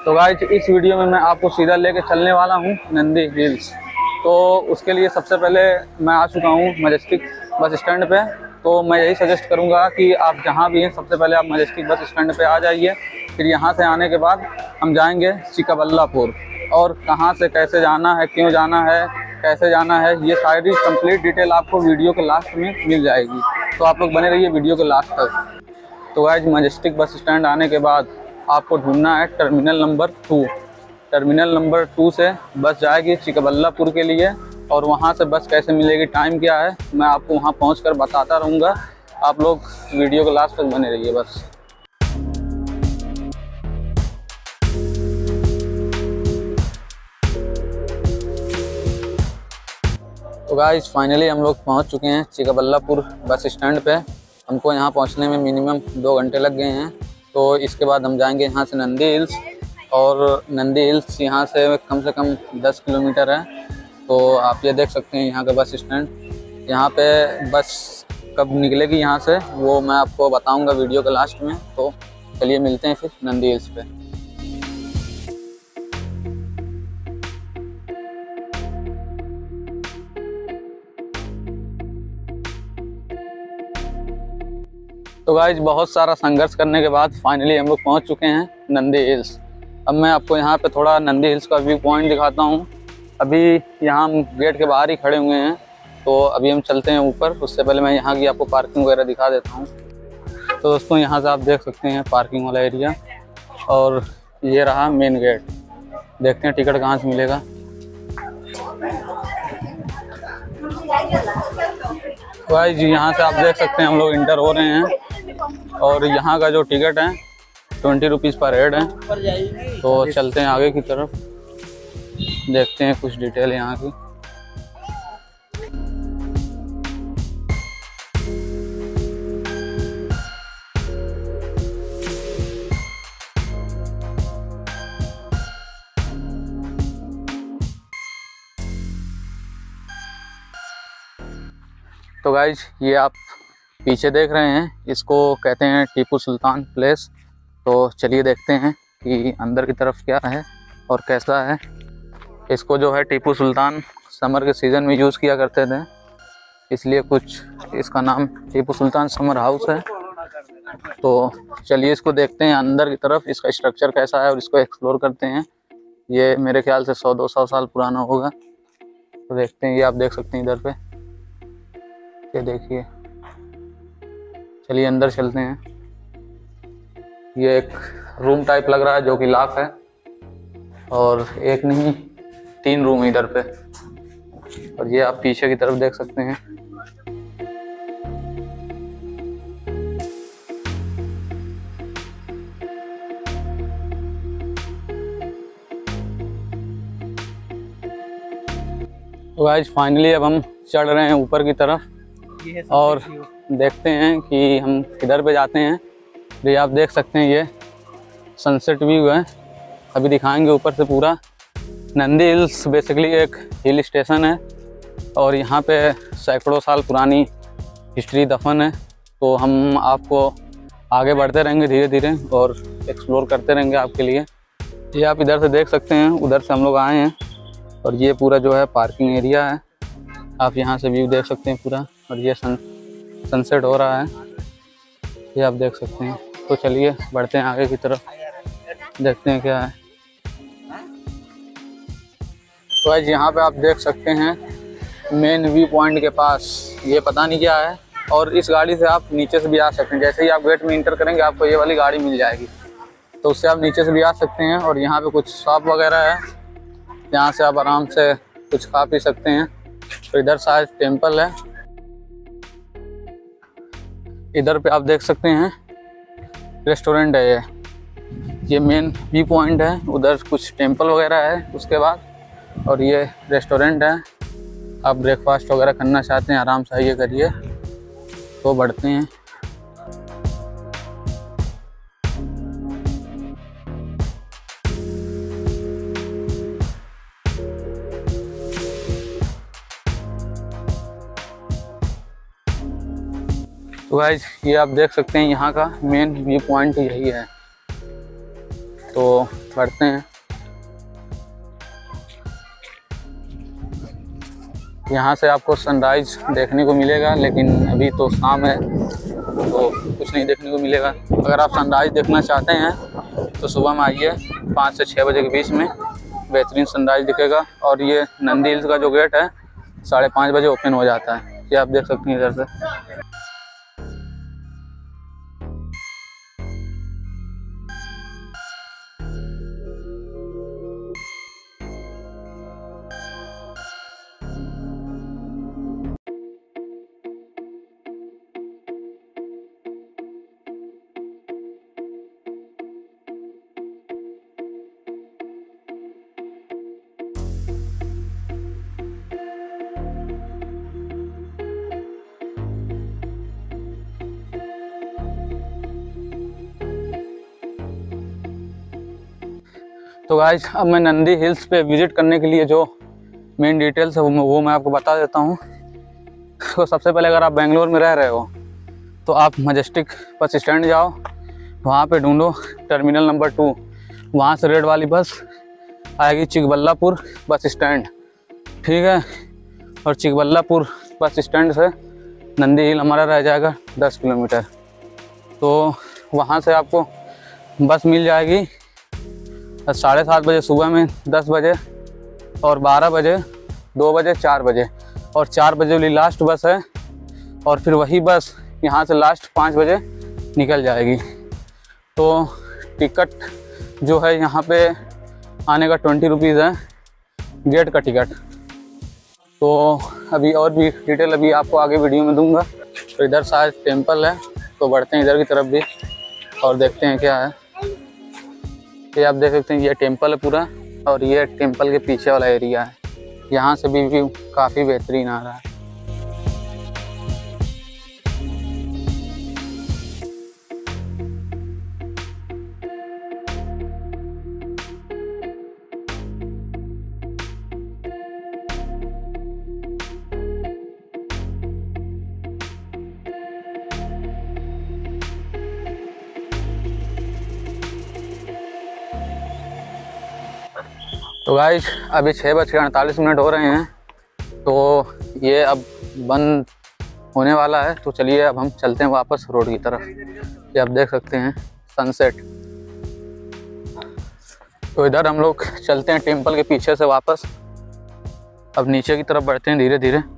तो गाइस इस वीडियो में मैं आपको सीधा लेके चलने वाला हूँ नंदी हिल्स। तो उसके लिए सबसे पहले मैं आ चुका हूँ मजेस्टिक बस स्टैंड पे। तो मैं यही सजेस्ट करूँगा कि आप जहाँ भी हैं सबसे पहले आप मजेस्टिक बस स्टैंड पे आ जाइए। फिर यहाँ से आने के बाद हम जाएंगे चिकबल्लापुर, और कहाँ से कैसे जाना है, क्यों जाना है, कैसे जाना है, ये सारी कंप्लीट डिटेल आपको वीडियो के लास्ट में मिल जाएगी। तो आप लोग बने रहिए वीडियो के लास्ट तक। तो गाइस मजेस्टिक बस स्टैंड आने के बाद आपको ढूंढना है टर्मिनल नंबर 2। टर्मिनल नंबर 2 से बस जाएगी चिकबल्लापुर के लिए, और वहां से बस कैसे मिलेगी, टाइम क्या है, मैं आपको वहां पहुंचकर बताता रहूँगा। आप लोग वीडियो के लास्ट तक बने रहिए बस। तो गाइस फाइनली हम लोग पहुंच चुके हैं चिकबल्लापुर बस स्टैंड पे। हमको यहाँ पहुँचने में मिनिमम 2 घंटे लग गए हैं। तो इसके बाद हम जाएंगे यहाँ से नंदी हिल्स, और नंदी हिल्स यहाँ से कम 10 किलोमीटर है। तो आप ये देख सकते हैं यहाँ का बस स्टैंड। यहाँ पे बस कब निकलेगी यहाँ से वो मैं आपको बताऊँगा वीडियो के लास्ट में। तो चलिए मिलते हैं फिर नंदी हिल्स पे। तो गाइज बहुत सारा संघर्ष करने के बाद फाइनली हम लोग पहुंच चुके हैं नंदी हिल्स। अब मैं आपको यहाँ पे थोड़ा नंदी हिल्स का व्यू पॉइंट दिखाता हूँ। अभी यहाँ हम गेट के बाहर ही खड़े हुए हैं, तो अभी हम चलते हैं ऊपर। उससे पहले मैं यहाँ की आपको पार्किंग वगैरह दिखा देता हूँ। तो दोस्तों यहाँ से आप देख सकते हैं पार्किंग वाला एरिया, और ये रहा मेन गेट। देखते हैं टिकट कहाँ से मिलेगा। गाइज यहाँ से आप देख सकते हैं हम लोग इंटर हो रहे हैं, और यहाँ का जो टिकट है 20 रुपीज़ पर हेड है। तो चलते हैं आगे की तरफ, देखते हैं कुछ डिटेल यहाँ की। तो गाइज ये आप पीछे देख रहे हैं, इसको कहते हैं टीपू सुल्तान प्लेस। तो चलिए देखते हैं कि अंदर की तरफ क्या है और कैसा है। इसको जो है टीपू सुल्तान समर के सीज़न में यूज़ किया करते थे, इसलिए कुछ इसका नाम टीपू सुल्तान समर हाउस है। तो चलिए इसको देखते हैं अंदर की तरफ, इसका स्ट्रक्चर कैसा है, और इसको एक्सप्लोर करते हैं। ये मेरे ख्याल से 100-200 साल पुराना होगा। तो देखते हैं, ये आप देख सकते हैं इधर पे, ये देखिए। चलिए अंदर चलते हैं। ये एक रूम टाइप लग रहा है जो कि लॉक है, और एक नहीं 3 रूम इधर पे। और ये आप पीछे की तरफ देख सकते हैं। तो गाइस फाइनली अब हम चढ़ रहे हैं ऊपर की तरफ, और देखते हैं कि हम किधर पे जाते हैं। ये आप देख सकते हैं ये सनसेट व्यू है, अभी दिखाएंगे ऊपर से पूरा। नंदी हिल्स बेसिकली एक हिल स्टेशन है, और यहाँ पे सैकड़ों साल पुरानी हिस्ट्री दफन है। तो हम आपको आगे बढ़ते रहेंगे धीरे धीरे, और एक्सप्लोर करते रहेंगे आपके लिए। ये आप इधर से देख सकते हैं, उधर से हम लोग आए हैं, और ये पूरा जो है पार्किंग एरिया है। आप यहाँ से व्यू देख सकते हैं पूरा, और ये सनसेट हो रहा है, ये आप देख सकते हैं। तो चलिए बढ़ते हैं आगे की तरफ, देखते हैं क्या है। तो आज यहाँ पे आप देख सकते हैं मेन व्यू पॉइंट के पास ये पता नहीं क्या है, और इस गाड़ी से आप नीचे से भी आ सकते हैं। जैसे ही आप गेट में इंटर करेंगे आपको ये वाली गाड़ी मिल जाएगी, तो उससे आप नीचे से भी आ सकते हैं। और यहाँ पे कुछ शॉप वगैरह है, यहाँ से आप आराम से कुछ खा पी सकते हैं। तो इधर शायद टेम्पल है, इधर पे आप देख सकते हैं रेस्टोरेंट है। ये मेन व्यू पॉइंट है, उधर कुछ टेम्पल वगैरह है उसके बाद, और ये रेस्टोरेंट है। आप ब्रेकफास्ट वगैरह करना चाहते हैं आराम से आइए करिए। तो बढ़ते हैं। तो गाइस ये आप देख सकते हैं यहाँ का मेन व्यू पॉइंट यही है। तो बढ़ते हैं। यहाँ से आपको सनराइज़ देखने को मिलेगा, लेकिन अभी तो शाम है तो कुछ नहीं देखने को मिलेगा। अगर आप सनराइज़ देखना चाहते हैं तो सुबह में आइए, 5 से 6 बजे के बीच में बेहतरीन सनराइज़ दिखेगा। और ये नंदी हिल्स का जो गेट है 5:30 बजे ओपन हो जाता है। ये आप देख सकते हैं इधर से। तो गाइस, अब मैं नंदी हिल्स पे विज़िट करने के लिए जो मेन डिटेल्स है वो मैं आपको बता देता हूँ। तो सबसे पहले अगर आप बेंगलोर में रह रहे हो तो आप मजेस्टिक बस स्टैंड जाओ, वहाँ पे ढूंढो टर्मिनल नंबर 2, वहाँ से रेड वाली बस आएगी चिकबल्लापुर बस स्टैंड, ठीक है। और चिकबल्लापुर बस स्टैंड से नंदी हिल हमारा रह जाएगा 10 किलोमीटर। तो वहाँ से आपको बस मिल जाएगी 7:30 बजे सुबह में, 10 बजे और 12 बजे, 2 बजे, 4 बजे। और 4 बजे वाली लास्ट बस है, और फिर वही बस यहाँ से लास्ट 5 बजे निकल जाएगी। तो टिकट जो है यहाँ पे आने का 20 रुपीज़ है, गेट का टिकट। तो अभी और भी डिटेल अभी आपको आगे वीडियो में दूंगा। तो इधर शायद टेम्पल है, तो बढ़ते हैं इधर की तरफ भी और देखते हैं क्या है। ये आप देख सकते हैं, ये टेम्पल है पूरा, और ये टेम्पल के पीछे वाला एरिया है। यहाँ से भी व्यू काफ़ी बेहतरीन आ रहा है। तो गाइस, अभी 6:48 हो रहे हैं, तो ये अब बंद होने वाला है। तो चलिए अब हम चलते हैं वापस रोड की तरफ। ये आप देख सकते हैं सनसेट। तो इधर हम लोग चलते हैं टेम्पल के पीछे से वापस। अब नीचे की तरफ बढ़ते हैं धीरे धीरे।